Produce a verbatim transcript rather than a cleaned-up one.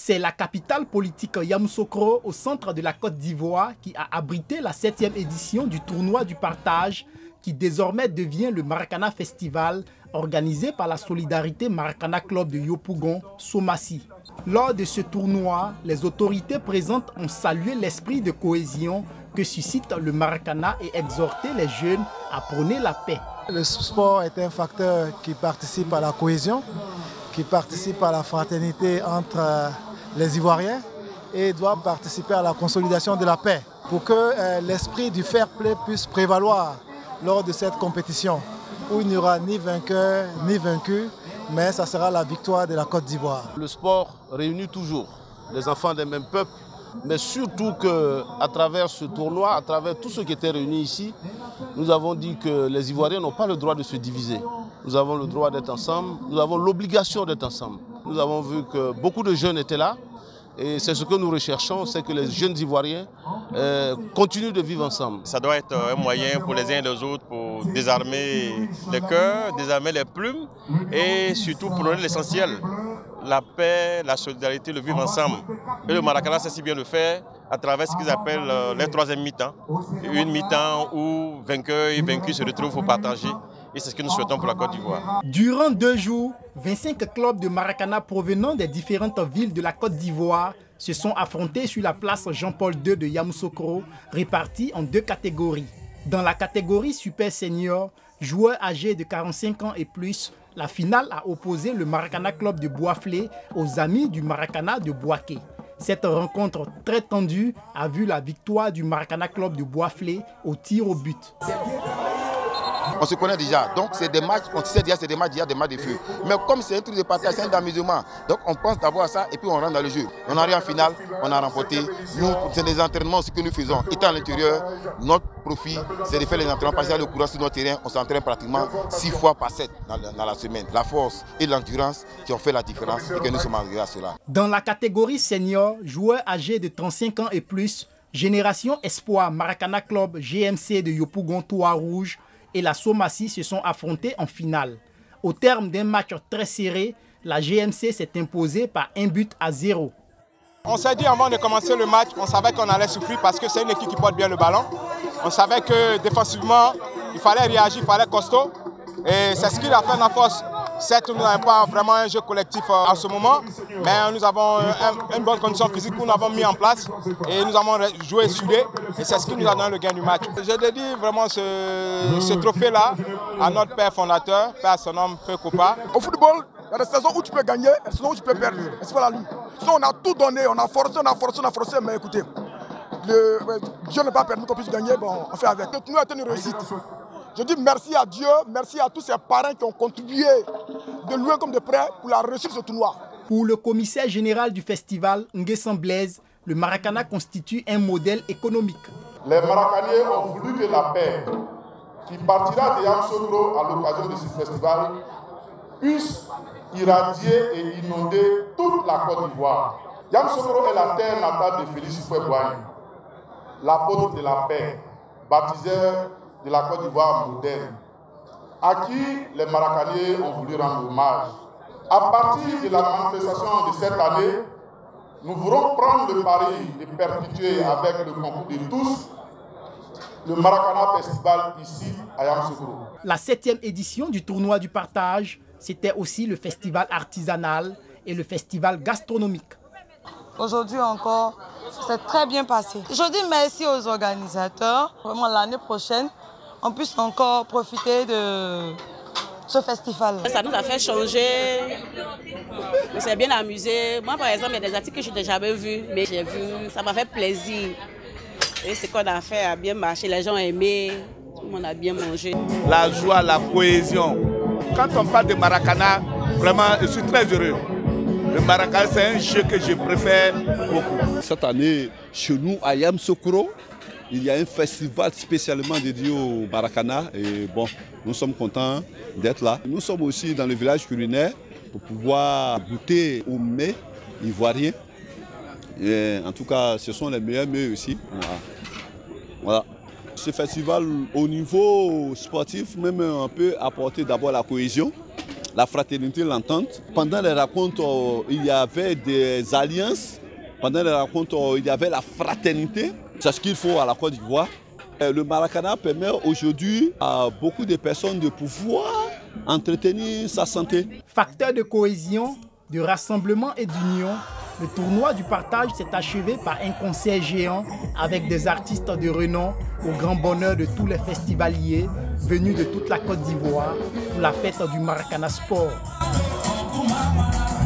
C'est la capitale politique Yamoussoukro, au centre de la Côte d'Ivoire, qui a abrité la septième édition du tournoi du partage, qui désormais devient le Maracana Festival, organisé par la Solidarité Maracana Club de Yopougon, Somassi. Lors de ce tournoi, les autorités présentes ont salué l'esprit de cohésion que suscite le Maracana et exhorté les jeunes à prôner la paix. Le sport est un facteur qui participe à la cohésion, qui participe à la fraternité entre les Ivoiriens et doit participer à la consolidation de la paix pour que euh, l'esprit du fair play puisse prévaloir lors de cette compétition où il n'y aura ni vainqueur ni vaincu, mais ça sera la victoire de la Côte d'Ivoire. Le sport réunit toujours les enfants des mêmes peuples, mais surtout qu'à travers ce tournoi, à travers tous ceux qui étaient réunis ici, nous avons dit que les Ivoiriens n'ont pas le droit de se diviser. Nous avons le droit d'être ensemble, nous avons l'obligation d'être ensemble. Nous avons vu que beaucoup de jeunes étaient là et c'est ce que nous recherchons, c'est que les jeunes Ivoiriens euh, continuent de vivre ensemble. Ça doit être un moyen pour les uns et les autres pour désarmer les cœurs, désarmer les plumes et surtout pour donner l'essentiel. La paix, la solidarité, le vivre ensemble. Et le Maracana sait si bien le faire à travers ce qu'ils appellent euh, les troisième mi-temps. Une mi-temps où vainqueurs et vaincus se retrouvent pour partager. Et c'est ce que nous souhaitons pour la Côte d'Ivoire. Durant deux jours, vingt-cinq clubs de Maracana provenant des différentes villes de la Côte d'Ivoire se sont affrontés sur la place Jean-Paul deux de Yamoussoukro, répartis en deux catégories. Dans la catégorie Super Senior, joueurs âgés de quarante-cinq ans et plus, la finale a opposé le Maracana Club de Boisflé aux amis du Maracana de Boaké. Cette rencontre très tendue a vu la victoire du Maracana Club de Boisflé au tir au but. On se connaît déjà, donc c'est des matchs, on sait déjà c'est des matchs, il y a des matchs de feu. Mais comme c'est un truc de partage, c'est un d'amusement, donc on pense d'abord à ça et puis on rentre dans le jeu. On arrive en finale, on a remporté. Nous, c'est des entraînements, ce que nous faisons. Étant à l'intérieur, notre profit, c'est de faire les entraînements, passer le courage sur notre terrain. On s'entraîne pratiquement six fois par sept dans, dans la semaine. La force et l'endurance qui ont fait la différence et que nous sommes arrivés à cela. Dans la catégorie senior, joueurs âgés de trente-cinq ans et plus, Génération Espoir Maracana Club G M C de Yopougon Trois-Rouges et la Somassi se sont affrontés en finale. Au terme d'un match très serré, la G M C s'est imposée par un but à zéro. On s'est dit avant de commencer le match, on savait qu'on allait souffrir parce que c'est une équipe qui porte bien le ballon. On savait que défensivement, il fallait réagir, il fallait costaud. Et c'est ce qu'il a fait dans la force. Certes, nous n'avons pas vraiment un jeu collectif en ce moment, mais nous avons un, une bonne condition physique que nous avons mis en place et nous avons joué soudé et c'est ce qui nous a donné le gain du match. Je dédie vraiment ce, ce trophée-là à notre père fondateur, père son nom, Feu Kopa. Au football, il y a des saisons où tu peux gagner et des saisons où tu peux perdre. C'est pas la lui. On a tout donné, on a forcé, on a forcé, on a forcé, mais écoutez, le, Dieu n'a pas permis qu'on puisse gagner, bon, on fait avec. Le tournoi a été une réussite. Je dis merci à Dieu, merci à tous ces parents qui ont contribué de loin comme de près pour la réussite de ce tournoi. Pour le commissaire général du festival, Nguessan Blaise, le Maracana constitue un modèle économique. Les Maracaniers ont voulu que la paix, qui partira de Yamoussoukro à l'occasion de ce festival, puisse irradier et inonder toute la Côte d'Ivoire. Yamoussoukro est la terre natale de Félix Houphouët-Boigny, l'apôtre de la paix, baptiseur de la Côte d'Ivoire moderne, à qui les Maracaniers ont voulu rendre hommage. À partir de la manifestation de cette année, nous voulons prendre le pari de perpétuer avec le concours de tous le Maracana Festival ici à Yamoussoukro. La septième édition du tournoi du partage, c'était aussi le festival artisanal et le festival gastronomique. Aujourd'hui encore, c'est très bien passé. Je dis merci aux organisateurs. Vraiment l'année prochaine, on puisse encore profiter de ce festival. Ça nous a fait changer, on s'est bien amusé. Moi par exemple, il y a des articles que je n'ai jamais vus, mais j'ai vu, ça m'a fait plaisir. Et ce qu'on a fait a bien marché, les gens ont aimé, tout le monde a bien mangé. La joie, la cohésion. Quand on parle de Maracana, vraiment je suis très heureux. Le Maracana, c'est un jeu que je préfère beaucoup. Cette année, chez nous, à Yamoussoukro, il y a un festival spécialement dédié au Maracana et bon, nous sommes contents d'être là. Nous sommes aussi dans le village culinaire pour pouvoir goûter aux mets ivoiriens. Et en tout cas, ce sont les meilleurs mets aussi. Voilà. Voilà. Ce festival, au niveau sportif, même on peut apporter d'abord la cohésion la fraternité, l'entente. Pendant les rencontres, il y avait des alliances. Pendant les rencontres, il y avait la fraternité. C'est ce qu'il faut à la Côte d'Ivoire. Le Maracana permet aujourd'hui à beaucoup de personnes de pouvoir entretenir sa santé. Facteur de cohésion, de rassemblement et d'union, le tournoi du partage s'est achevé par un concert géant avec des artistes de renom au grand bonheur de tous les festivaliers venus de toute la Côte d'Ivoire pour la fête du Maracana Sport.